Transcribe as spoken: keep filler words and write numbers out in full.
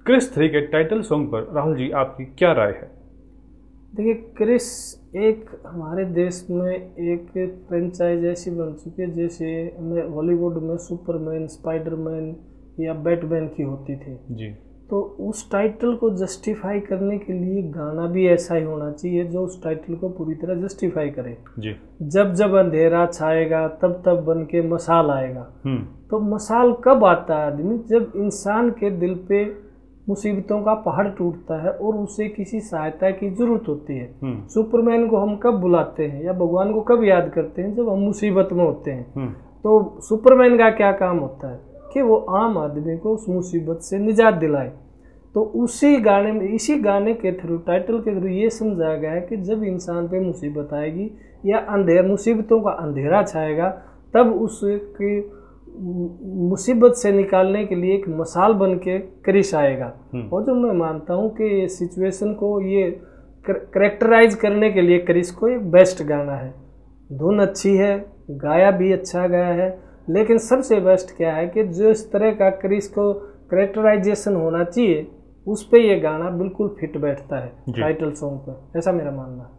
Chris three के title song पर राहुल जी आपकी क्या राय है? देखिए, क्रिस एक हमारे देश में एक फ्रेंचाइज ऐसी बन चुकी है जैसे हमें हॉलीवुड में सुपरमैन, स्पाइडरमैन या बैटमैन की होती थी जी। तो उस टाइटल को जस्टिफाई करने के लिए गाना भी ऐसा ही होना चाहिए जो उस टाइटल को पूरी तरह जस्टिफाई करे जी। जब जब अंधेरा छाएगा तब तब बन के मसाल आएगा। तो मसाल कब आता है आदमी? जब इंसान के दिल पे मुसीबतों का पहाड़ टूटता है और उसे किसी सहायता की जरूरत होती है। सुपरमैन को हम कब बुलाते हैं या भगवान को कब याद करते हैं? जब हम मुसीबत में होते हैं। तो सुपरमैन का क्या काम होता है कि वो आम आदमी को उस मुसीबत से निजात दिलाए। तो उसी गाने में, इसी गाने के थ्रू, टाइटल के थ्रू ये समझाया गया है कि जब इंसान पे मुसीबत आएगी या अंधेर मुसीबतों का अंधेरा छाएगा तब उसकी मुसीबत से निकालने के लिए एक मसाल बन के क्रिस आएगा। और जो मैं मानता हूँ कि सिचुएशन को ये करेक्टराइज करने के लिए क्रिस को एक बेस्ट गाना है। धुन अच्छी है, गाया भी अच्छा गया है, लेकिन सबसे बेस्ट क्या है कि जो इस तरह का क्रिस को करेक्टराइजेशन होना चाहिए उस पे ये गाना बिल्कुल फिट बैठता है टाइटल सॉन्ग पे, ऐसा मेरा मानना है।